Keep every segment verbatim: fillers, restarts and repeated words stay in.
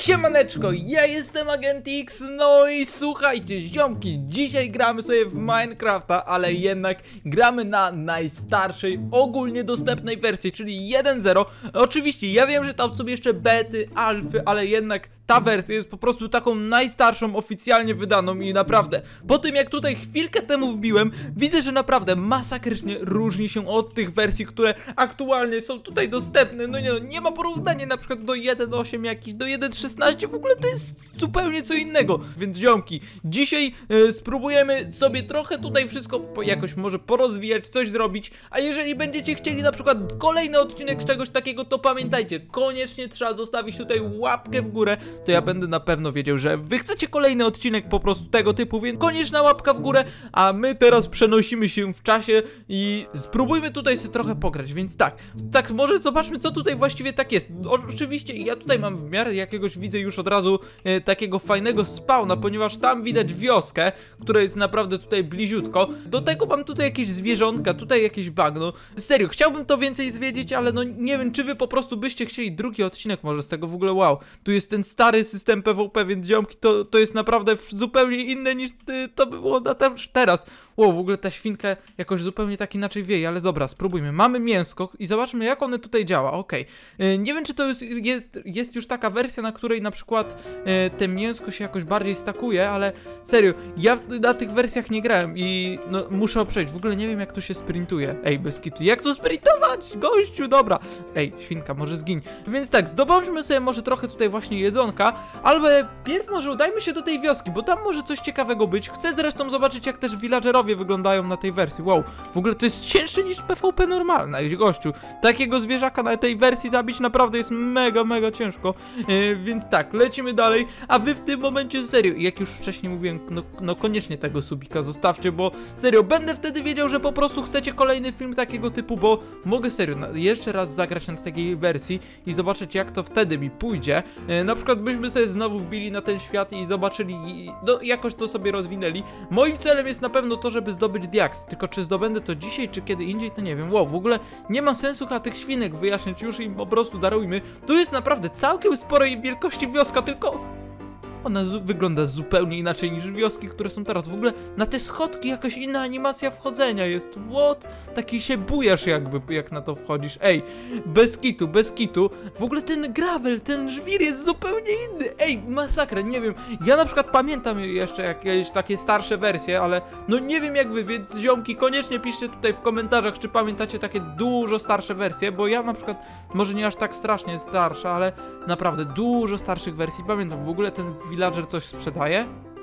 Siemaneczko, ja jestem Agent X, no i słuchajcie, ziomki, dzisiaj gramy sobie w Minecrafta, ale jednak gramy na najstarszej, ogólnie dostępnej wersji, czyli jeden zero. Oczywiście, ja wiem, że tam są jeszcze bety, alfy, ale jednak ta wersja jest po prostu taką najstarszą, oficjalnie wydaną i naprawdę, po tym jak tutaj chwilkę temu wbiłem, widzę, że naprawdę masakrycznie różni się od tych wersji, które aktualnie są tutaj dostępne. No nie, nie ma porównania na przykład do jeden osiem jakiś, do jeden szesnaście, w ogóle to jest zupełnie co innego. Więc ziomki, dzisiaj e, spróbujemy sobie trochę tutaj wszystko po, jakoś może porozwijać, coś zrobić, a jeżeli będziecie chcieli na przykład kolejny odcinek z czegoś takiego, to pamiętajcie, koniecznie trzeba zostawić tutaj łapkę w górę, to ja będę na pewno wiedział, że wy chcecie kolejny odcinek po prostu tego typu, więc koniecznie łapka w górę, a my teraz przenosimy się w czasie i spróbujmy tutaj sobie trochę pograć, więc tak, tak może zobaczmy, co tutaj właściwie tak jest. Oczywiście ja tutaj mam w miarę jakiegoś, widzę już od razu e, takiego fajnego spawna, ponieważ tam widać wioskę, która jest naprawdę tutaj bliziutko. Do tego mam tutaj jakieś zwierzątka, tutaj jakieś bagno. Serio, chciałbym to więcej zwiedzić, ale no nie wiem, czy wy po prostu byście chcieli drugi odcinek może z tego w ogóle. Wow, tu jest ten stary system P V P, więc ziomki, to, to jest naprawdę zupełnie inne niż y, to by było na te, teraz. Wow, w ogóle ta świnka jakoś zupełnie tak inaczej wieje, ale dobra, spróbujmy. Mamy mięsko i zobaczmy, jak one tutaj działa. Okej, okay. Nie wiem, czy to jest, jest, jest już taka wersja, na której na przykład y, te mięsko się jakoś bardziej stakuje, ale serio, ja na tych wersjach nie grałem i no, muszę przejść. W ogóle nie wiem, jak tu się sprintuje. Ej, bez kitu, jak to sprintować? Gościu, dobra. Ej, świnka, może zgiń. Więc tak, zdobądźmy sobie może trochę tutaj właśnie jedzonka, albo pierw może udajmy się do tej wioski, bo tam może coś ciekawego być. Chcę zresztą zobaczyć, jak też villagerowie wyglądają na tej wersji. Wow, w ogóle to jest cięższe niż P V P normalna, gościu. Takiego zwierzaka na tej wersji zabić naprawdę jest mega, mega ciężko. Yy, więc tak, lecimy dalej, a wy w tym momencie serio, jak już wcześniej mówiłem, no, no koniecznie tego subika zostawcie, bo serio, będę wtedy wiedział, że po prostu chcecie kolejny film takiego typu, bo mogę serio na, jeszcze raz zagrać na takiej wersji i zobaczyć, jak to wtedy mi pójdzie. Yy, na przykład byśmy sobie znowu wbili na ten świat i zobaczyli, i, no, jakoś to sobie rozwinęli. Moim celem jest na pewno to, żeby zdobyć diaks, tylko czy zdobędę to dzisiaj, czy kiedy indziej, to nie wiem. Wow, w ogóle nie ma sensu chyba tych świnek wyjaśnić, już im po prostu darujmy. Tu jest naprawdę całkiem sporej wielkości wioska, tylko ona wygląda zupełnie inaczej niż wioski, które są teraz. W ogóle na te schodki jakaś inna animacja wchodzenia jest. What? Taki się bujasz jakby, jak na to wchodzisz. Ej, bez kitu, bez kitu. W ogóle ten gravel, ten żwir jest zupełnie inny. Ej, masakra, nie wiem. Ja na przykład pamiętam jeszcze jakieś takie starsze wersje, ale no nie wiem jak wy, więc ziomki, koniecznie piszcie tutaj w komentarzach, czy pamiętacie takie dużo starsze wersje, bo ja na przykład, może nie aż tak strasznie starsza, ale naprawdę dużo starszych wersji pamiętam. W ogóle ten villager coś sprzedaje?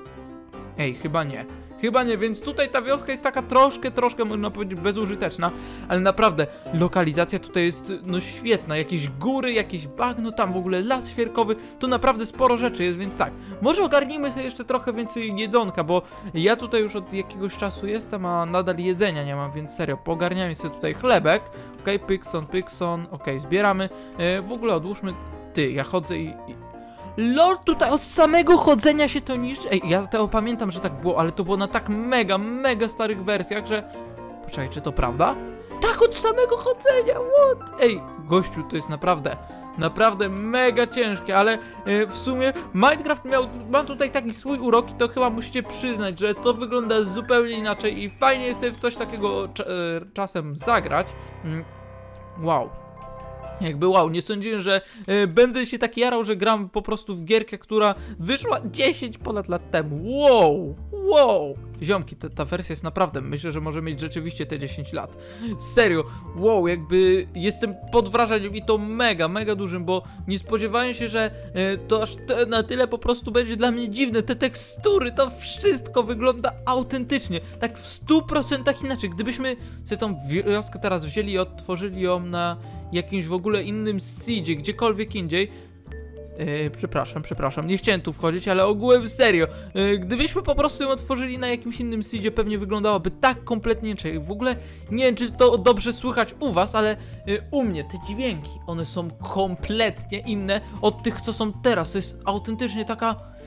Ej, chyba nie. Chyba nie, więc tutaj ta wioska jest taka troszkę, troszkę można powiedzieć bezużyteczna, ale naprawdę lokalizacja tutaj jest no świetna, jakieś góry, jakieś bagno, tam w ogóle las świerkowy, tu naprawdę sporo rzeczy jest, więc tak, może ogarnijmy sobie jeszcze trochę więcej jedzonka, bo ja tutaj już od jakiegoś czasu jestem, a nadal jedzenia nie mam, więc serio, poogarniamy sobie tutaj chlebek, okej, okay, pykson, pykson, okej, okay, zbieramy, yy, w ogóle odłóżmy, ty, ja chodzę i... i... LOL, tutaj od samego chodzenia się to niszczy. Ej, ja tego pamiętam, że tak było, ale to było na tak mega, mega starych wersjach, że... Poczekaj, czy to prawda? Tak, od samego chodzenia, what? Ej, gościu, to jest naprawdę, naprawdę mega ciężkie, ale yy, w sumie Minecraft miał, ma tutaj taki swój urok i to chyba musicie przyznać, że to wygląda zupełnie inaczej i fajnie jest sobie w coś takiego cz yy, czasem zagrać. Yy, wow. Jakby wow, nie sądziłem, że y, będę się tak jarał, że gram po prostu w gierkę, która wyszła dziesięć ponad lat temu. Wow, wow. Ziomki, ta, ta wersja jest naprawdę, myślę, że może mieć rzeczywiście te dziesięć lat. Serio, wow, jakby jestem pod wrażeniem i to mega, mega dużym, bo nie spodziewałem się, że y, to aż te, na tyle po prostu będzie dla mnie dziwne. Te tekstury, to wszystko wygląda autentycznie, tak w stu procentach inaczej. Gdybyśmy sobie tą wioskę teraz wzięli i odtworzyli ją na jakimś w ogóle innym seedzie, gdziekolwiek indziej. Yy, przepraszam, przepraszam, nie chciałem tu wchodzić, ale ogółem serio. Yy, gdybyśmy po prostu ją otworzyli na jakimś innym seedzie, pewnie wyglądałoby tak kompletnie inaczej. W ogóle nie wiem, czy to dobrze słychać u was, ale yy, u mnie te dźwięki, one są kompletnie inne od tych, co są teraz. To jest autentycznie taka...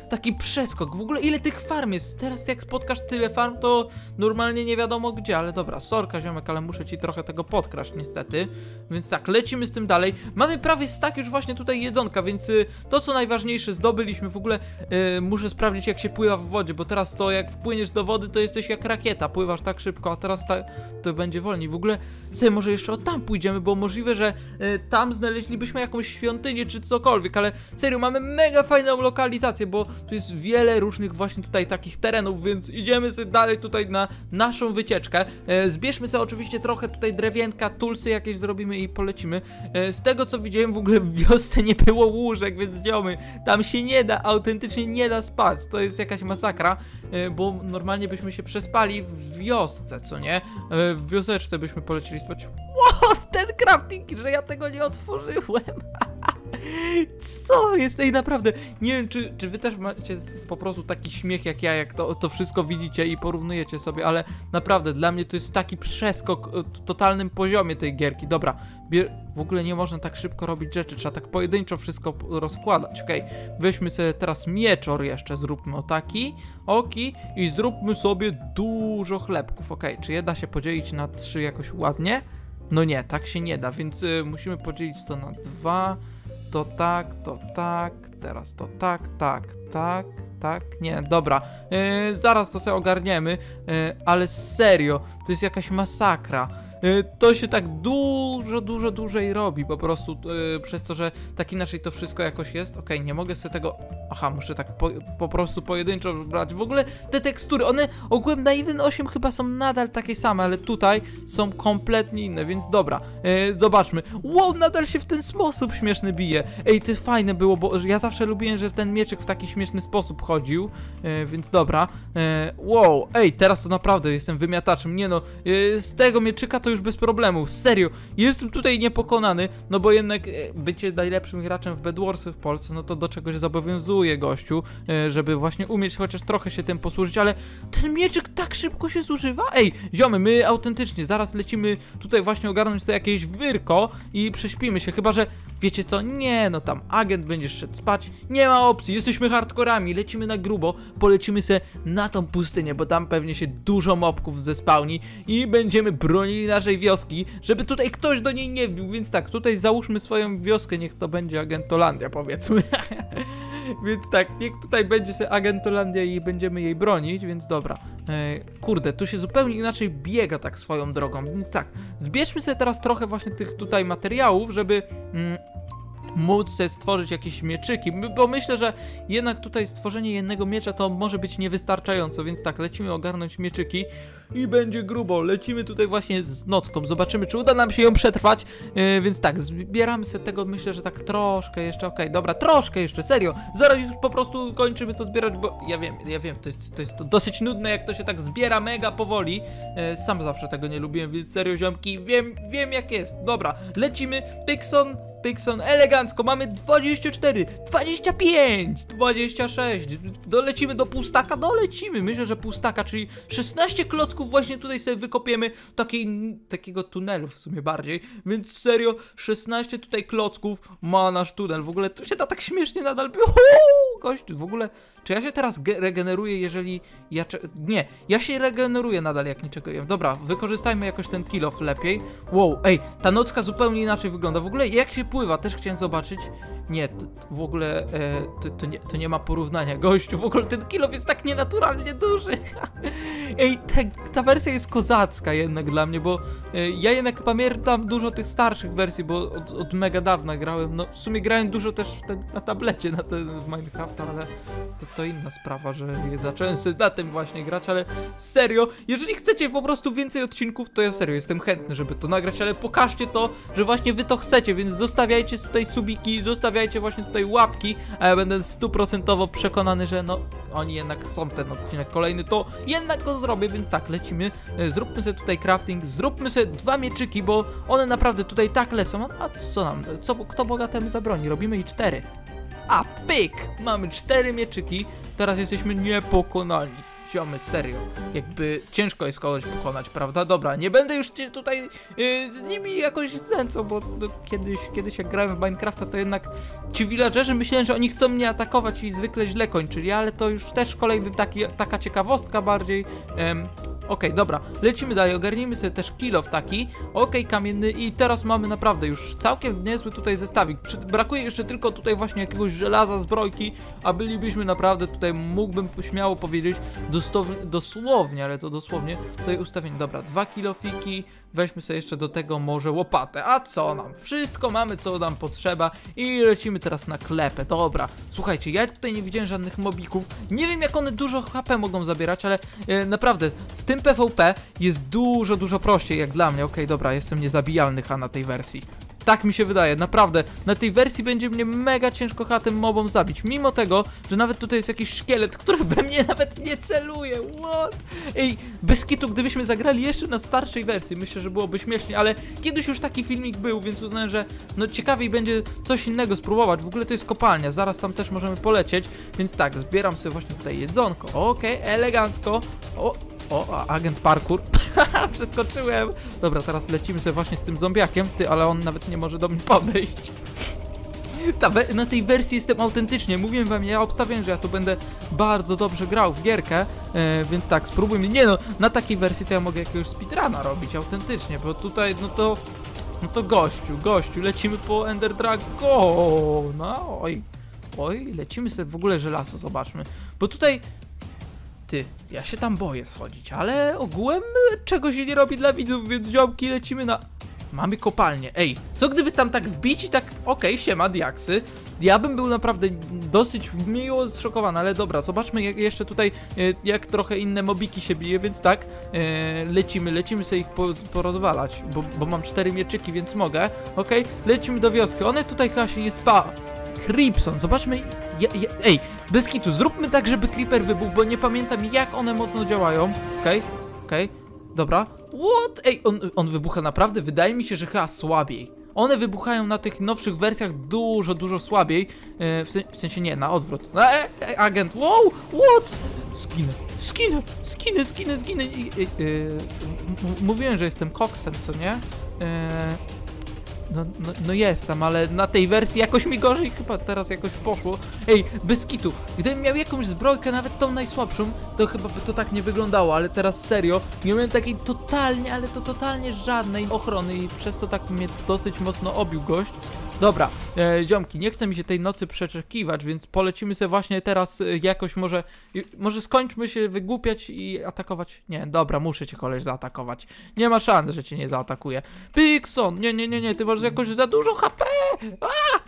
taki przeskok. W ogóle ile tych farm jest? Teraz jak spotkasz tyle farm, to normalnie nie wiadomo gdzie, ale dobra, sorka ziomek, ale muszę ci trochę tego podkraść niestety. Więc tak, lecimy z tym dalej. Mamy prawie stack już właśnie tutaj jedzonka, więc y, to co najważniejsze zdobyliśmy. W ogóle y, muszę sprawdzić jak się pływa w wodzie, bo teraz to jak wpłyniesz do wody, to jesteś jak rakieta, pływasz tak szybko, a teraz ta, to będzie wolniej. W ogóle sobie może jeszcze od tam pójdziemy, bo możliwe, że y, tam znaleźlibyśmy jakąś świątynię czy cokolwiek, ale serio, mamy mega fajną lokalizację, bo tu jest wiele różnych właśnie tutaj takich terenów, więc idziemy sobie dalej tutaj na naszą wycieczkę. E, zbierzmy sobie oczywiście trochę tutaj drewienka, tulsy jakieś zrobimy i polecimy. E, z tego co widziałem, w ogóle w wiosce nie było łóżek, więc ziomy, tam się nie da, autentycznie nie da spać. To jest jakaś masakra, e, bo normalnie byśmy się przespali w wiosce, co nie? E, w wioseczce byśmy polecili spać. Wow, ten crafting, że ja tego nie otworzyłem. Co jest? Ej, naprawdę, nie wiem, czy, czy wy też macie po prostu taki śmiech jak ja, jak to, to wszystko widzicie i porównujecie sobie, ale naprawdę, dla mnie to jest taki przeskok w totalnym poziomie tej gierki. Dobra, w ogóle nie można tak szybko robić rzeczy, trzeba tak pojedynczo wszystko rozkładać, okej. Okay. Weźmy sobie teraz mieczor jeszcze, zróbmy o taki, oki i zróbmy sobie dużo chlebków, okej. Okay. Czy je da się podzielić na trzy jakoś ładnie? No nie, tak się nie da, więc y, musimy podzielić to na dwa. To tak, to tak, teraz to tak, tak, tak, tak, nie, dobra, yy, zaraz to sobie ogarniemy, yy, ale serio, to jest jakaś masakra. Yy, to się tak dużo, dużo dłużej robi po prostu, yy, przez to, że tak inaczej to wszystko jakoś jest. Okej, okay, nie mogę sobie tego, aha, muszę tak po, po prostu pojedynczo brać. W ogóle te tekstury, one ogółem na jeden osiem chyba są nadal takie same, ale tutaj są kompletnie inne, więc dobra, yy, zobaczmy. Wow, nadal się w ten sposób śmieszny bije. Ej, to jest fajne było, bo ja zawsze lubiłem, że ten mieczyk w taki śmieszny sposób chodził, yy, więc dobra. Yy, wow, ej, teraz to naprawdę jestem wymiataczem, nie no, yy, z tego mieczyka to już bez problemu, serio, jestem tutaj niepokonany, no bo jednak e, bycie najlepszym graczem w Bedwarsy w Polsce, no to do czegoś zobowiązuje gościu, e, żeby właśnie umieć chociaż trochę się tym posłużyć, ale ten mieczyk tak szybko się zużywa. Ej, ziomy, my autentycznie zaraz lecimy tutaj właśnie ogarnąć sobie jakieś wyrko i prześpimy się, chyba że wiecie co, nie, no tam agent będziesz szedł spać, nie ma opcji, jesteśmy hardkorami, lecimy na grubo, polecimy se na tą pustynię, bo tam pewnie się dużo mobków zespałni i będziemy bronili naszej wioski, żeby tutaj ktoś do niej nie wbił, więc tak, tutaj załóżmy swoją wioskę, niech to będzie Agentolandia, powiedzmy. Więc tak, niech tutaj będzie sobie Agentolandia i będziemy jej bronić, więc dobra. E, kurde, tu się zupełnie inaczej biega tak swoją drogą, więc tak, zbierzmy sobie teraz trochę właśnie tych tutaj materiałów, żeby... Mm, móc sobie stworzyć jakieś mieczyki, bo myślę, że jednak tutaj stworzenie jednego miecza to może być niewystarczająco, więc tak, lecimy ogarnąć mieczyki i będzie grubo, lecimy tutaj właśnie z nocką, zobaczymy, czy uda nam się ją przetrwać, yy, więc tak, zbieramy sobie tego, myślę, że tak troszkę jeszcze, okej, okay, dobra, troszkę jeszcze, serio, zaraz już po prostu kończymy to zbierać, bo ja wiem, ja wiem, to jest, to jest to dosyć nudne, jak to się tak zbiera mega powoli, yy, sam zawsze tego nie lubiłem, więc serio, ziomki, wiem, wiem jak jest, dobra, lecimy, Pixon, Pixon, elegancko, mamy dwadzieścia cztery, dwadzieścia pięć, dwadzieścia sześć, dolecimy do półstaka, dolecimy, myślę, że półstaka, czyli szesnaście klocków właśnie tutaj sobie wykopiemy, takiej, takiego tunelu w sumie bardziej, więc serio, szesnaście tutaj klocków ma nasz tunel, w ogóle to się da tak śmiesznie nadal było, gość, w ogóle, czy ja się teraz regeneruję, jeżeli ja, nie, ja się regeneruję nadal jak niczego jem, dobra, wykorzystajmy jakoś ten kill off lepiej, wow, ej, ta nocka zupełnie inaczej wygląda, w ogóle jak się pływa, też chciałem zobaczyć. Nie, to, to w ogóle e, to, to, nie, to nie ma porównania, gościu, w ogóle ten kill off jest tak nienaturalnie duży. Ej, ta, ta wersja jest kozacka jednak dla mnie, bo e, ja jednak pamiętam dużo tych starszych wersji, bo od, od mega dawna grałem, no w sumie grałem dużo też ten, na tablecie, na ten w Minecrafta, ale to, to inna sprawa, że zacząłem sobie na tym właśnie grać, ale serio, jeżeli chcecie po prostu więcej odcinków, to ja serio jestem chętny, żeby to nagrać, ale pokażcie to, że właśnie wy to chcecie, więc zostawiajcie tutaj subiki, zostawiajcie właśnie tutaj łapki, a ja będę stuprocentowo przekonany, że no, oni jednak chcą ten odcinek kolejny, to jednak go zrobię, więc tak, lecimy, zróbmy sobie tutaj crafting, zróbmy sobie dwa mieczyki, bo one naprawdę tutaj tak lecą, a co nam, co, kto bogatemu zabroni, robimy i cztery. A pyk! Mamy cztery mieczyki, teraz jesteśmy niepokonani. ziomy, serio. Jakby ciężko jest kogoś pokonać, prawda? Dobra, nie będę już cię tutaj yy, z nimi jakoś znęcał, bo no, kiedyś, kiedyś jak grałem w Minecrafta, to jednak ci villagerzy myślałem, że oni chcą mnie atakować i zwykle źle kończyli, ale to już też kolejny taki, taka ciekawostka bardziej. Ym, Okej, okay, dobra, lecimy dalej, ogarnijmy sobie też kill off taki. Okej, okay, kamienny i teraz mamy naprawdę już całkiem niezły tutaj zestawik. Przy, brakuje jeszcze tylko tutaj właśnie jakiegoś żelaza, zbrojki, a bylibyśmy naprawdę tutaj, mógłbym śmiało powiedzieć, dosłownie, ale to dosłownie, tutaj ustawienie. Dobra, dwa kilofiki, weźmy sobie jeszcze do tego może łopatę. A co nam? Wszystko mamy, co nam potrzeba i lecimy teraz na klepę. Dobra, słuchajcie, ja tutaj nie widziałem żadnych mobików. Nie wiem, jak one dużo H P mogą zabierać, ale e, naprawdę z tym P V P jest dużo, dużo prościej jak dla mnie. Okej, okay, dobra, jestem niezabijalny ha na tej wersji. Tak mi się wydaje, naprawdę, na tej wersji będzie mnie mega ciężko ha tym mobom zabić, mimo tego, że nawet tutaj jest jakiś szkielet, który we mnie nawet nie celuje, what? Ej, bez kitu, gdybyśmy zagrali jeszcze na starszej wersji, myślę, że byłoby śmiesznie, ale kiedyś już taki filmik był, więc uznałem, że no ciekawiej będzie coś innego spróbować. W ogóle to jest kopalnia, zaraz tam też możemy polecieć, więc tak, zbieram sobie właśnie tutaj jedzonko, okej, okay, elegancko, o... O, agent parkour. Przeskoczyłem. Dobra, teraz lecimy sobie właśnie z tym zombiakiem. Ty, ale on nawet nie może do mnie podejść. Ta na tej wersji jestem autentycznie. Mówiłem wam, ja obstawiam, że ja tu będę bardzo dobrze grał w gierkę. E, więc tak, spróbujmy. Nie no, na takiej wersji to ja mogę jakiegoś speedruna robić autentycznie, bo tutaj, no to... No to gościu, gościu, lecimy po Ender Dragona. Oj, oj, lecimy sobie w ogóle żelazo, zobaczmy. Bo tutaj... Ty, ja się tam boję schodzić, ale ogółem czegoś się nie robi dla widzów, więc ziomki, lecimy na... Mamy kopalnię, ej, co gdyby tam tak wbić i tak, okej, okay, siema, diaksy. Ja bym był naprawdę dosyć miło zszokowany, ale dobra, zobaczmy jak jeszcze tutaj, jak trochę inne mobiki się bije, więc tak, e, lecimy, lecimy sobie ich po, porozwalać, bo, bo mam cztery mieczyki, więc mogę, okej, okay, lecimy do wioski, one tutaj chyba się nie spa... Creepson, zobaczmy, ja, ja, ej, bez kitu, zróbmy tak, żeby creeper wybuchł, bo nie pamiętam jak one mocno działają, okej, okay, okej, okay, dobra, what, ej, on, on wybucha naprawdę, wydaje mi się, że chyba słabiej, one wybuchają na tych nowszych wersjach dużo, dużo słabiej, e, w, sen, w sensie nie, na odwrót, e, e, agent, wow, what, skinę, skinę, skinę, skinę, skinę, e, e, mówiłem, że jestem koksem, co nie, e, No, no, no jestem, ale na tej wersji jakoś mi gorzej chyba teraz jakoś poszło. Ej, bez kitu, gdybym miał jakąś zbrojkę, nawet tą najsłabszą, to chyba by to tak nie wyglądało, ale teraz serio, nie miałem takiej totalnie, ale to totalnie żadnej ochrony i przez to tak mnie dosyć mocno obił gość. Dobra, e, ziomki, nie chce mi się tej nocy przeczekiwać, więc polecimy sobie właśnie teraz e, jakoś może, e, może skończmy się wygłupiać i atakować. Nie, dobra, muszę cię koleś zaatakować. Nie ma szans, że cię nie zaatakuję. Pixon, nie, nie, nie, nie, ty masz jakoś za dużo H P. Okej,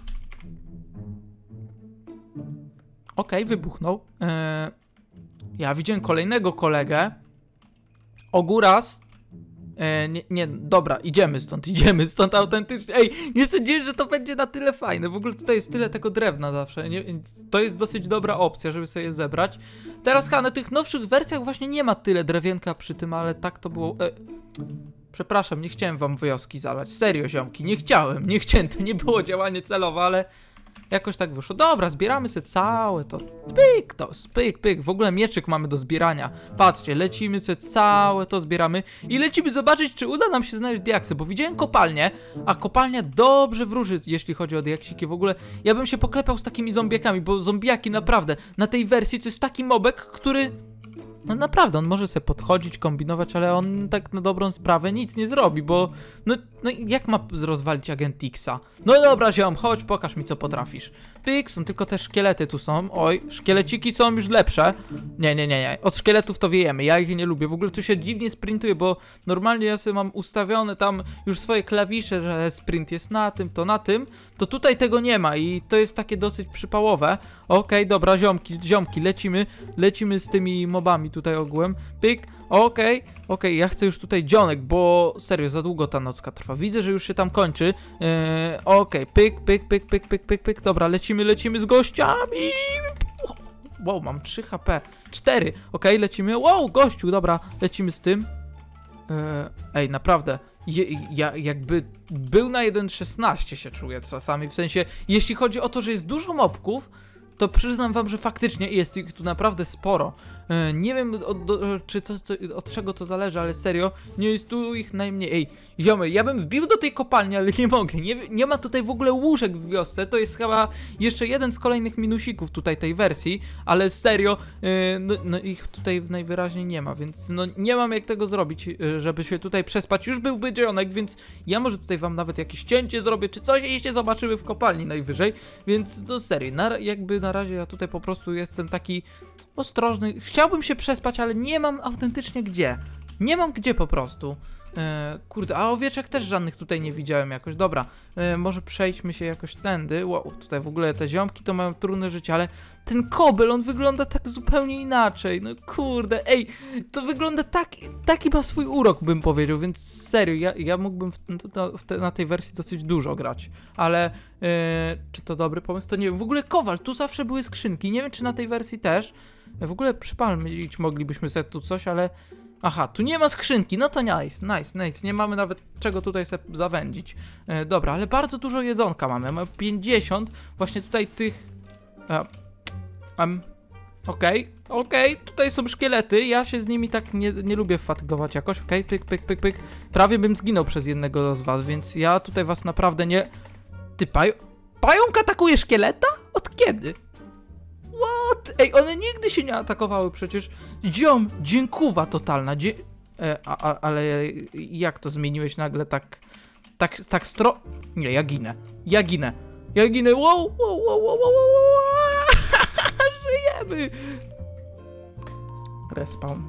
okay, wybuchnął. E, ja widziałem kolejnego kolegę. Ogóraz. E, nie, nie, dobra, idziemy stąd, idziemy stąd autentycznie. Ej, nie sądziłem, że to będzie na tyle fajne. W ogóle tutaj jest tyle tego drewna zawsze, nie? To jest dosyć dobra opcja, żeby sobie je zebrać. Teraz chyba na tych nowszych wersjach właśnie nie ma tyle drewienka przy tym, ale tak to było... E, przepraszam, nie chciałem wam wioski zalać. Serio, ziomki, nie chciałem, nie chciałem, to nie było działanie celowe, ale... Jakoś tak wyszło. Dobra, zbieramy sobie całe to. Pyk, to, pyk, pyk. W ogóle mieczyk mamy do zbierania. Patrzcie, lecimy sobie całe to zbieramy i lecimy zobaczyć, czy uda nam się znaleźć diaksy, bo widziałem kopalnię, a kopalnia dobrze wróży, jeśli chodzi o diaksiki. W ogóle ja bym się poklepał z takimi zombiakami, bo zombiaki naprawdę na tej wersji to jest taki mobek, który... No naprawdę, on może sobie podchodzić, kombinować, ale on tak na dobrą sprawę nic nie zrobi, bo... No, no jak ma rozwalić agent Xa? No dobra, ziom, chodź, pokaż mi, co potrafisz. Pixon, tylko te szkielety tu są. Oj, szkieleciki są już lepsze. Nie, nie, nie, nie. Od szkieletów to wiejemy, ja ich nie lubię. W ogóle tu się dziwnie sprintuje, bo normalnie ja sobie mam ustawione tam już swoje klawisze, że sprint jest na tym, to na tym. To tutaj tego nie ma i to jest takie dosyć przypałowe. Okej, okay, dobra, ziomki, ziomki, lecimy. Lecimy z tymi mobami tutaj ogółem. Pyk, okej, okay, okej, okay, ja chcę już tutaj dzionek, bo serio, za długo ta nocka trwa. Widzę, że już się tam kończy. Eee, okej, okay, pyk, pyk, pyk, pyk, pyk, pyk, pyk, dobra, lecimy, lecimy z gościami. Wow, mam trzy H P, cztery, okej, okay, lecimy, wow, gościu, dobra, lecimy z tym. Eee, ej, naprawdę, je, ja jakby był na jeden szesnaście się czuję czasami, w sensie, jeśli chodzi o to, że jest dużo mobków, to przyznam wam, że faktycznie jest ich tu naprawdę sporo. E, nie wiem od, do, czy to, to, od czego to zależy, ale serio, nie jest tu ich najmniej. Ej, ziomy, ja bym wbił do tej kopalni, ale nie mogę. Nie, nie ma tutaj w ogóle łóżek w wiosce. To jest chyba jeszcze jeden z kolejnych minusików tutaj tej wersji, ale serio, e, no, no ich tutaj najwyraźniej nie ma, więc no nie mam jak tego zrobić, żeby się tutaj przespać. Już byłby dzionek, więc ja może tutaj wam nawet jakieś cięcie zrobię, czy coś jeście zobaczyły w kopalni najwyżej, więc no serio, na, jakby na razie ja tutaj po prostu jestem taki ostrożny. Chciałbym się przespać, ale nie mam autentycznie gdzie. Nie mam gdzie po prostu. E, kurde, a owieczek też żadnych tutaj nie widziałem jakoś. Dobra, e, może przejdźmy się jakoś tędy. Wow, tutaj w ogóle te ziomki to mają trudne życie, ale ten kobel, on wygląda tak zupełnie inaczej. No kurde, ej, to wygląda tak, taki ma swój urok, bym powiedział, więc serio, ja, ja mógłbym w, w, w te, na tej wersji dosyć dużo grać, ale e, czy to dobry pomysł? To nie wiem. W ogóle kowal, tu zawsze były skrzynki, nie wiem czy na tej wersji też. W ogóle przypalmy, moglibyśmy sobie tu coś, ale... Aha, tu nie ma skrzynki, no to nice, nice, nice, nie mamy nawet czego tutaj sobie zawędzić. E, dobra, ale bardzo dużo jedzonka mamy, mamy pięćdziesiąt właśnie tutaj tych... E, um, okej, okay, okej, okay, tutaj są szkielety, ja się z nimi tak nie, nie lubię fatygować jakoś, okej, okay, pyk, pyk, pyk, pyk. Prawie bym zginął przez jednego z was, więc ja tutaj was naprawdę nie... Ty, paj... Pająk atakuje szkieleta? Od kiedy? What? Ej, one nigdy się nie atakowały przecież. Ziom, dziękuwa totalna. Dzie e, a, a, ale jak to zmieniłeś nagle tak... Tak, tak stro... Nie, ja ginę. Ja ginę. Ja ginę. Wow, wow, wow, wow, wow, wow. Żyjemy. Respawn.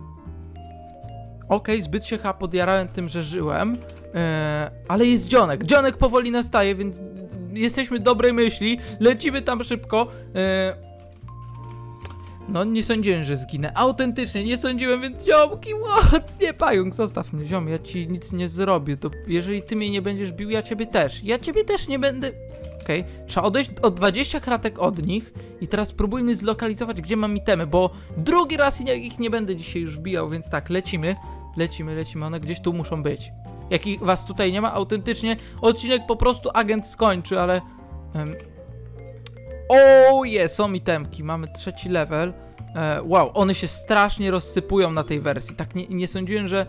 Okej, okay, zbyt się chyba podjarałem tym, że żyłem. E, ale jest dzionek. Dzionek powoli nastaje, więc jesteśmy dobrej myśli. Lecimy tam szybko. E, No nie sądziłem, że zginę. Autentycznie nie sądziłem, więc ziomki, what? Nie, pająk, zostaw mnie, ziom, ja ci nic nie zrobię. To jeżeli ty mnie nie będziesz bił, ja ciebie też. Ja ciebie też nie będę... Okej, okay. Trzeba odejść o dwadzieścia kratek od nich i teraz spróbujmy zlokalizować, gdzie mam itemy, bo drugi raz ich nie będę dzisiaj już bijał, więc tak, lecimy, lecimy, lecimy, one gdzieś tu muszą być. Jak ich, was tutaj nie ma, autentycznie odcinek po prostu agent skończy, ale... Um, O, je, są itemki, mamy trzeci level. E, wow, one się strasznie rozsypują na tej wersji. Tak nie, nie sądziłem, że...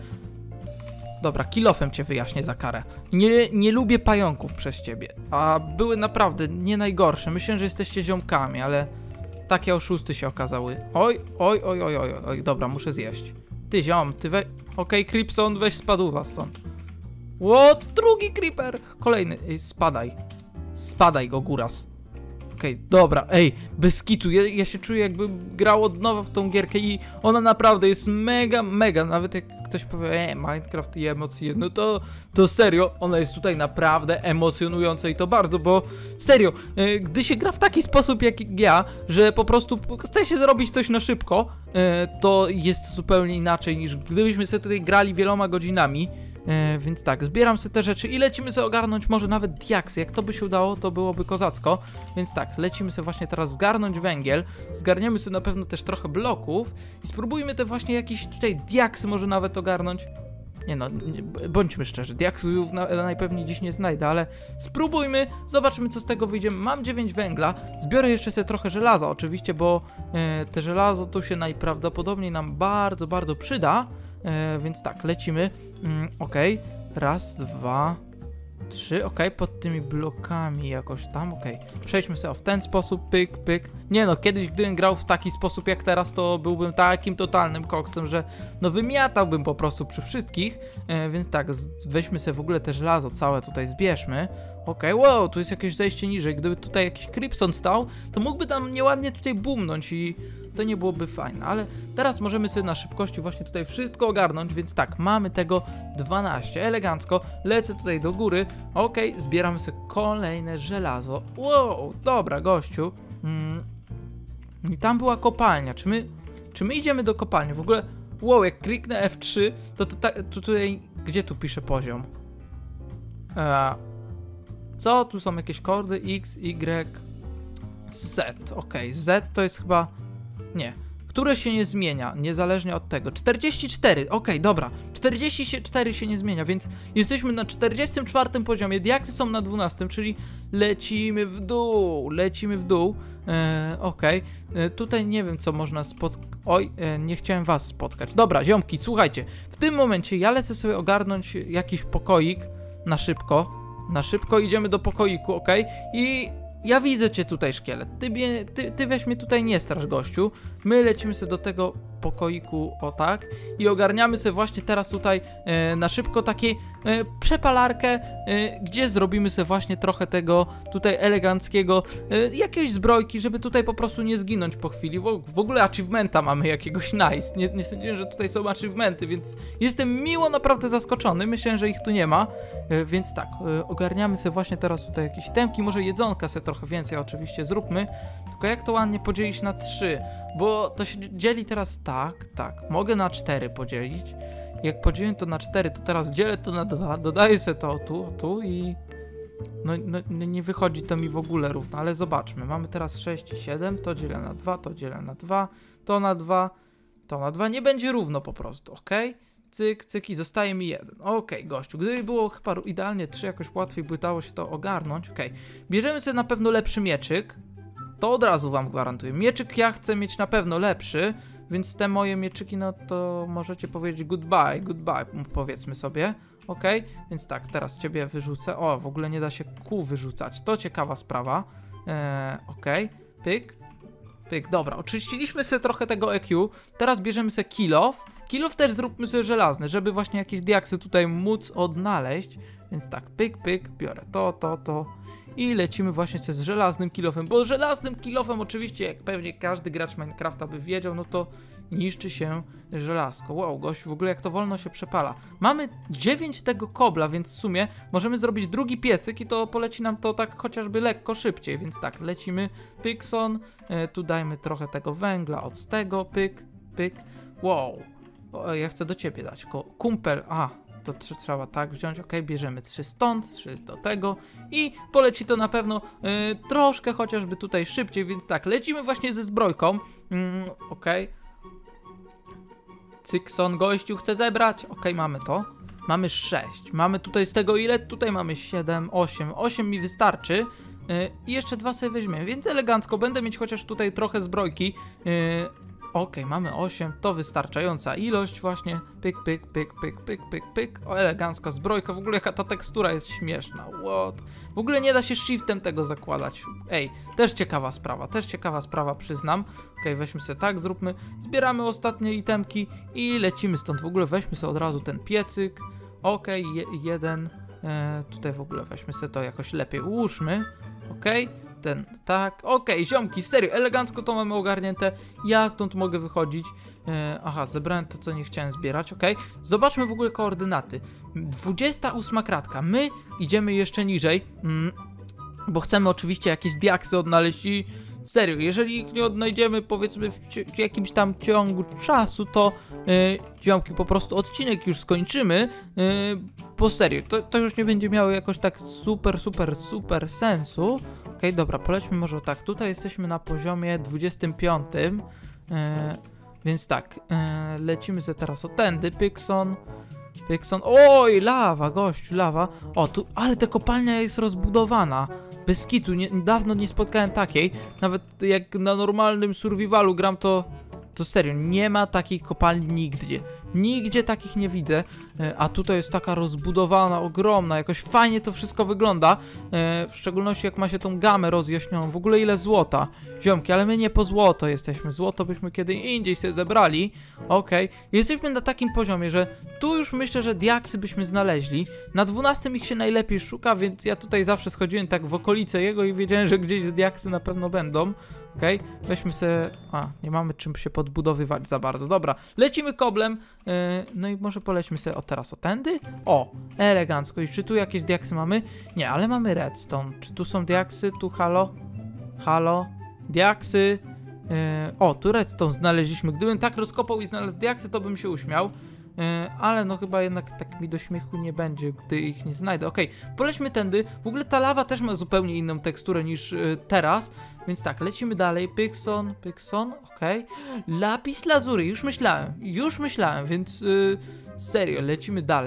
Dobra, kilofem cię wyjaśnię za karę. Nie, nie lubię pająków przez ciebie. A były naprawdę nie najgorsze. Myślę, że jesteście ziomkami, ale... Takie oszusty się okazały. Oj, oj, oj, oj, oj, oj, dobra, muszę zjeść. Ty ziom, ty we... Okej, okay, Creepson, weź spadła stąd. Ło, drugi creeper! Kolejny, ej, spadaj. Spadaj go, góras. Okej, okay, dobra, ej, bez kitu, ja, ja się czuję jakbym grał od nowa w tą gierkę i ona naprawdę jest mega, mega, nawet jak ktoś powie, e, Minecraft i emocje, no to, to serio, ona jest tutaj naprawdę emocjonująca i to bardzo, bo serio, e, gdy się gra w taki sposób jak ja, że po prostu chce się zrobić coś na szybko, e, to jest zupełnie inaczej niż gdybyśmy sobie tutaj grali wieloma godzinami. E, więc tak, zbieram sobie te rzeczy i lecimy sobie ogarnąć może nawet diaksy. Jak to by się udało, to byłoby kozacko. Więc tak, lecimy sobie właśnie teraz zgarnąć węgiel. Zgarniemy sobie na pewno też trochę bloków i spróbujmy te właśnie jakieś tutaj diaksy może nawet ogarnąć. Nie no, nie, bądźmy szczerzy, diaksów na, najpewniej dziś nie znajdę, ale spróbujmy, zobaczymy co z tego wyjdzie. Mam dziewięć węgla, zbiorę jeszcze sobie trochę żelaza oczywiście, bo e, te żelazo tu się najprawdopodobniej nam bardzo, bardzo przyda. E, więc tak, lecimy. Mm, okej, okay. Raz, dwa, trzy, okej, okay. Pod tymi blokami jakoś tam, okej. Okay. Przejdźmy sobie w ten sposób, pyk, pyk. Nie no, kiedyś gdybym grał w taki sposób jak teraz, to byłbym takim totalnym koksem, że no wymiatałbym po prostu przy wszystkich. E, więc tak, weźmy sobie w ogóle te żelazo całe tutaj, zbierzmy. Okej, okay, wow, tu jest jakieś zejście niżej. Gdyby tutaj jakiś Creepson stał, to mógłby tam nieładnie tutaj boomnąć i to nie byłoby fajne, ale teraz możemy sobie na szybkości właśnie tutaj wszystko ogarnąć, więc tak, mamy tego dwanaście, elegancko, lecę tutaj do góry, okej, okay, zbieramy sobie kolejne żelazo, wow, dobra gościu, mm. I tam była kopalnia, czy my, czy my idziemy do kopalni, w ogóle, wow, jak kliknę F trzy, to, to, to, to tutaj, gdzie tu pisze poziom? Eee, co, tu są jakieś kordy, X, Y, Z, okej, okay. Z to jest chyba... Nie, które się nie zmienia, niezależnie od tego. czterdzieści cztery, okej, okay, dobra. czterdzieści cztery się nie zmienia, więc jesteśmy na czterdziestym czwartym poziomie. Diaksy są na dwunastym, czyli lecimy w dół, lecimy w dół. E, Okej, okay. Tutaj nie wiem, co można spotkać. Oj, e, nie chciałem was spotkać. Dobra, ziomki, słuchajcie, w tym momencie ja lecę sobie ogarnąć jakiś pokoik na szybko. Na szybko idziemy do pokoiku, ok? I ja widzę cię tutaj, szkielet. Ty, ty, ty weź mnie tutaj nie straż, gościu. My lecimy sobie do tego pokoiku, o tak. I ogarniamy sobie właśnie teraz tutaj e, na szybko takie e, przepalarkę, e, gdzie zrobimy sobie właśnie trochę tego tutaj eleganckiego, e, jakiejś zbrojki, żeby tutaj po prostu nie zginąć po chwili. W, w ogóle achievementa mamy jakiegoś nice. Nie, nie sądziłem, że tutaj są achievementy, więc jestem miło naprawdę zaskoczony. Myślę, że ich tu nie ma. E, więc tak, e, ogarniamy sobie właśnie teraz tutaj jakieś temki, może jedzonka sobie trochę więcej oczywiście zróbmy. Tylko jak to ładnie podzielić na trzy? Bo to się dzieli teraz tak, tak, mogę na cztery podzielić. Jak podzielę to na cztery, to teraz dzielę to na dwa, dodaję sobie to tu, tu i... No, no nie wychodzi to mi w ogóle równo, ale zobaczmy. Mamy teraz sześć i siedem, to dzielę na dwa, to dzielę na dwa, to na dwa, to na dwa. Nie będzie równo po prostu, ok? Cyk, cyk i zostaje mi jeden. Ok, gościu, gdyby było chyba idealnie trzy, jakoś łatwiej by dało się to ogarnąć. Ok, bierzemy sobie na pewno lepszy mieczyk. To od razu wam gwarantuję. Mieczyk ja chcę mieć na pewno lepszy, więc te moje mieczyki, no to możecie powiedzieć goodbye, goodbye, powiedzmy sobie. Ok, więc tak, teraz ciebie wyrzucę. O, w ogóle nie da się kół wyrzucać. To ciekawa sprawa. Eee, ok, pyk, pyk, dobra, oczyściliśmy sobie trochę tego E Q. Teraz bierzemy sobie kill off. Kill off też zróbmy sobie żelazny, żeby właśnie jakieś diaksy tutaj móc odnaleźć. Więc tak, pyk, pyk, biorę to, to, to. I lecimy właśnie z żelaznym kilofem, bo żelaznym kilofem oczywiście, jak pewnie każdy gracz Minecrafta by wiedział, no to niszczy się żelazko. Wow, gość, w ogóle jak to wolno się przepala. Mamy dziewięć tego kobla, więc w sumie możemy zrobić drugi piecyk i to poleci nam to tak chociażby lekko szybciej, więc tak, lecimy, pykson, e, tu dajmy trochę tego węgla od tego, pyk, pyk, wow. O, ja chcę do ciebie dać, Ko kumpel, a. To trzeba tak wziąć, ok, bierzemy trzy stąd, trzy do tego i poleci to na pewno yy, troszkę chociażby tutaj szybciej, więc tak, lecimy właśnie ze zbrojką, yy, ok, Cykson gościu chce zebrać, ok, mamy to, mamy sześć, mamy tutaj z tego ile? Tutaj mamy siedem, osiem, osiem mi wystarczy yy, i jeszcze dwa sobie weźmiemy, więc elegancko, będę mieć chociaż tutaj trochę zbrojki, yy, ok, mamy osiem, to wystarczająca ilość właśnie, pyk, pyk, pyk, pyk, pyk, pyk, pyk, o, elegancka zbrojka, w ogóle jaka ta tekstura jest śmieszna, what? W ogóle nie da się shiftem tego zakładać, ej, też ciekawa sprawa, też ciekawa sprawa, przyznam, ok, weźmy sobie tak, zróbmy, zbieramy ostatnie itemki i lecimy stąd, w ogóle weźmy sobie od razu ten piecyk, ok, je, jeden, e, tutaj w ogóle weźmy sobie to jakoś lepiej ułóżmy, ok, ten, tak, okej, okay, ziomki, serio, elegancko to mamy ogarnięte, ja stąd mogę wychodzić, e, aha, zebrałem to, co nie chciałem zbierać, okej, okay. Zobaczmy w ogóle koordynaty, dwudziesta ósma kratka, my idziemy jeszcze niżej, mm, bo chcemy oczywiście jakieś diaksy odnaleźć i serio, jeżeli ich nie odnajdziemy, powiedzmy w, w jakimś tam ciągu czasu, to yy, ziomki, po prostu odcinek już skończymy, yy, bo serio, to, to już nie będzie miało jakoś tak super, super, super sensu. Okej, okay, dobra, polećmy może tak, tutaj jesteśmy na poziomie dwudziestym piątym, yy, więc tak, yy, lecimy sobie teraz o tędy, Pykson, Pykson, oj, lawa, gościu, lawa, o, tu, ale ta kopalnia jest rozbudowana. Bez kitu, nie, dawno nie spotkałem takiej. Nawet jak na normalnym survivalu gram, to to serio, nie ma takiej kopalni nigdzie. Nigdzie takich nie widzę, e, a tutaj jest taka rozbudowana, ogromna, jakoś fajnie to wszystko wygląda, e, w szczególności jak ma się tą gamę rozjaśnioną, w ogóle ile złota, ziomki, ale my nie po złoto jesteśmy, złoto byśmy kiedy indziej sobie zebrali, okej, okay. Jesteśmy na takim poziomie, że tu już myślę, że diaksy byśmy znaleźli, na dwunastym ich się najlepiej szuka, więc ja tutaj zawsze schodziłem tak w okolice jego i wiedziałem, że gdzieś diaksy na pewno będą. Okej, okay. Weźmy sobie, a, nie mamy czym się podbudowywać za bardzo, dobra, lecimy koblem, yy, no i może polećmy sobie o teraz o tędy, o, elegancko, i czy tu jakieś diaksy mamy? Nie, ale mamy redstone, czy tu są diaksy, tu halo, halo, diaksy, yy, o, tu redstone znaleźliśmy, gdybym tak rozkopał i znalazł diaksy, to bym się uśmiał. Yy, ale no chyba jednak tak mi do śmiechu nie będzie, gdy ich nie znajdę. Okej, okay, polećmy tędy. W ogóle ta lawa też ma zupełnie inną teksturę niż yy, teraz. Więc tak, lecimy dalej. Pykson, Pykson, okej. Okay. Lapis lazury, już myślałem, już myślałem, więc yy, serio, lecimy dalej.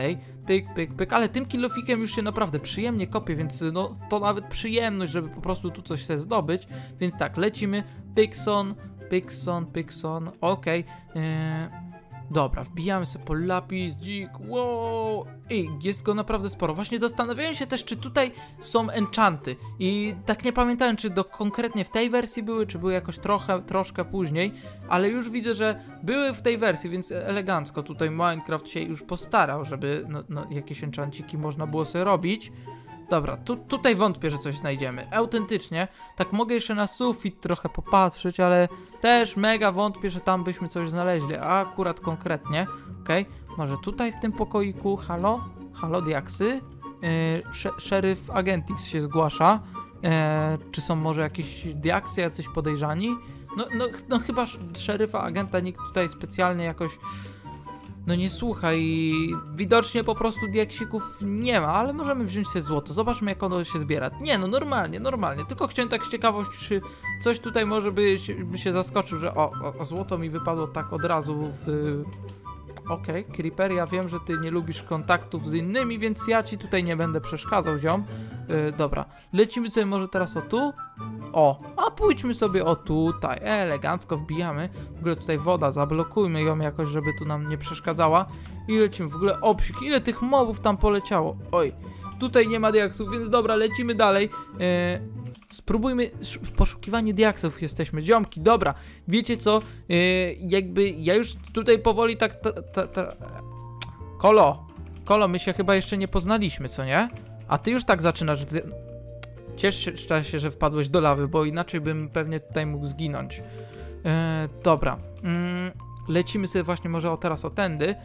pyk, pyk, pyk, ale tym kilofikiem już się naprawdę przyjemnie kopie, więc no to nawet przyjemność, żeby po prostu tu coś sobie zdobyć, więc tak, lecimy, Pykson, Pykson, Pykson, okej, okay. Dobra, wbijamy sobie po lapis, dzik, wow, i jest go naprawdę sporo. Właśnie zastanawiałem się też, czy tutaj są enchanty i tak nie pamiętałem, czy do, konkretnie w tej wersji były, czy były jakoś trochę, troszkę później, ale już widzę, że były w tej wersji, więc elegancko tutaj Minecraft się już postarał, żeby no, no, jakieś enchanciki można było sobie robić. Dobra, tu, tutaj wątpię, że coś znajdziemy. Autentycznie, tak mogę jeszcze na sufit trochę popatrzeć, ale też mega wątpię, że tam byśmy coś znaleźli, a akurat konkretnie. Okej, okay. Może tutaj w tym pokoiku, halo? Halo, diaksy? Yy, szeryf Agentix się zgłasza. Yy, czy są może jakieś diaksy, jacyś podejrzani? No, no, no chyba szeryfa agenta nikt tutaj specjalnie jakoś... No nie słucha i widocznie po prostu diaksików nie ma, ale możemy wziąć sobie złoto. Zobaczmy, jak ono się zbiera. Nie no, normalnie, normalnie. Tylko chciałem tak z ciekawości, czy coś tutaj może by się, by się zaskoczył, że o, o, o złoto mi wypadło tak od razu w... Okej, okay, Creeper, ja wiem, że ty nie lubisz kontaktów z innymi, więc ja ci tutaj nie będę przeszkadzał, ziom. Yy, dobra, lecimy sobie może teraz o tu. O, a pójdźmy sobie o tutaj. Elegancko wbijamy. W ogóle tutaj woda, zablokujmy ją jakoś, żeby tu nam nie przeszkadzała. I lecimy. W ogóle obsik, ile tych mobów tam poleciało. Oj, tutaj nie ma diaksów, więc dobra, lecimy dalej. Yy, spróbujmy, w poszukiwaniu diaksów jesteśmy, ziomki, dobra. Wiecie co, yy, jakby ja już tutaj powoli tak... Ta, ta, ta... Kolo, Kolo, my się chyba jeszcze nie poznaliśmy, co nie? A ty już tak zaczynasz... Ciesz się, że wpadłeś do lawy, bo inaczej bym pewnie tutaj mógł zginąć. Yy, dobra. Yy, lecimy sobie właśnie może o teraz o tędy. Yy,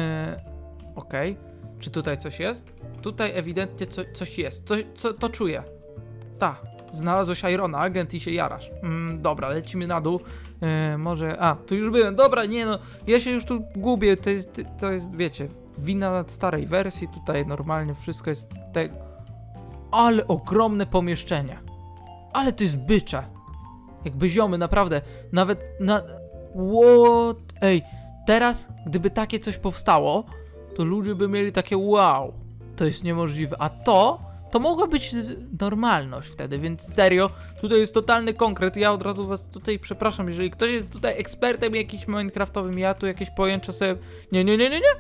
Okej. Okay. Czy tutaj coś jest? Tutaj ewidentnie co, coś jest. Co, co, to czuję. Ta. Znalazłeś Irona, agent i się jarasz. Yy, dobra, lecimy na dół. Yy, może... A, tu już byłem. Dobra, nie no. Ja się już tu gubię. To jest, to jest wiecie, wina starej wersji. Tutaj normalnie wszystko jest... Te... Ale ogromne pomieszczenie. Ale to jest bycze. Jakby ziomy, naprawdę. Nawet na... What? Ej, teraz gdyby takie coś powstało, to ludzie by mieli takie wow. To jest niemożliwe. A to, to mogła być normalność wtedy, więc serio, tutaj jest totalny konkret. Ja od razu was tutaj przepraszam, jeżeli ktoś jest tutaj ekspertem jakimś minecraftowym, ja tu jakieś pojęcia sobie... Nie, nie, nie, nie, nie.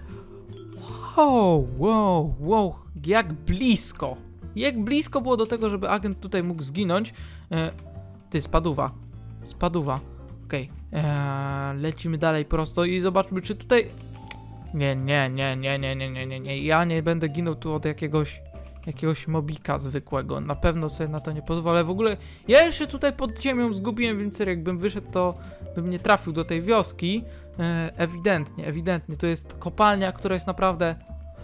Wow, wow, wow. Jak blisko. Jak blisko było do tego, żeby agent tutaj mógł zginąć. E, ty, spaduwa. Spaduwa. Okej. Okay. Lecimy dalej prosto i zobaczmy, czy tutaj... Nie, nie, nie, nie, nie, nie, nie, nie, nie. Ja nie będę ginął tu od jakiegoś... Jakiegoś mobika zwykłego. Na pewno sobie na to nie pozwolę. W ogóle ja jeszcze tutaj pod ziemią zgubiłem, więc jakbym wyszedł, to bym nie trafił do tej wioski. E, ewidentnie, ewidentnie. To jest kopalnia, która jest naprawdę...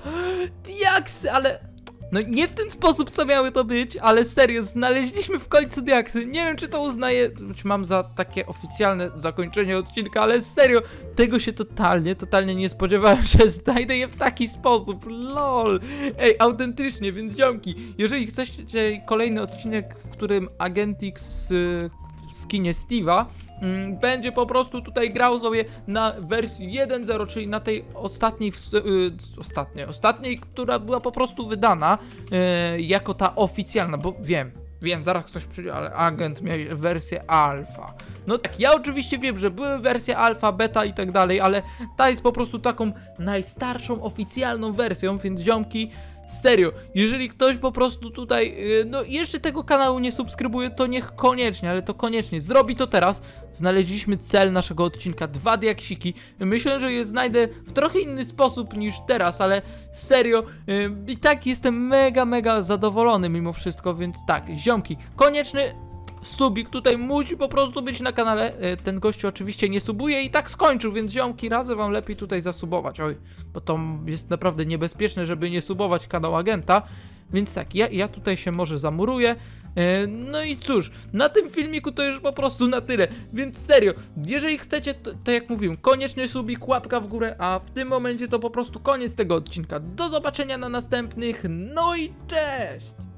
Diaksy, ale... No nie w ten sposób, co miały to być, ale serio, znaleźliśmy w końcu diaksy. Nie wiem, czy to uznaję, czy mam za takie oficjalne zakończenie odcinka, ale serio, tego się totalnie, totalnie nie spodziewałem, że znajdę je w taki sposób. Lol. Ej, autentycznie, więc ziomki, jeżeli chcecie kolejny odcinek, w którym Agentix w skinie Steve'a będzie po prostu tutaj grał sobie na wersji jeden zero, czyli na tej ostatniej, yy, ostatniej, ostatniej, która była po prostu wydana yy, jako ta oficjalna, bo wiem, wiem, zaraz ktoś przyjdzie, ale agent miał wersję alfa. No tak, ja oczywiście wiem, że były wersje alfa, beta i tak dalej, ale ta jest po prostu taką najstarszą oficjalną wersją, więc ziomki, serio, jeżeli ktoś po prostu tutaj, yy, no jeszcze tego kanału nie subskrybuje, to niech koniecznie, ale to koniecznie zrobi to teraz. Znaleźliśmy cel naszego odcinka, dwa diaksiki. Myślę, że je znajdę w trochę inny sposób niż teraz, ale serio, yy, i tak jestem mega, mega zadowolony mimo wszystko, więc tak, ziomki, konieczny subik tutaj musi po prostu być na kanale. Ten gościu oczywiście nie subuje i tak skończył, więc ziomki, radzę wam lepiej tutaj zasubować. Oj, bo to jest naprawdę niebezpieczne, żeby nie subować kanał agenta. Więc tak, ja, ja tutaj się może zamuruję. No i cóż, na tym filmiku to już po prostu na tyle. Więc serio, jeżeli chcecie, to, to jak mówiłem, koniecznie subik, łapka w górę, a w tym momencie to po prostu koniec tego odcinka. Do zobaczenia na następnych, no i cześć!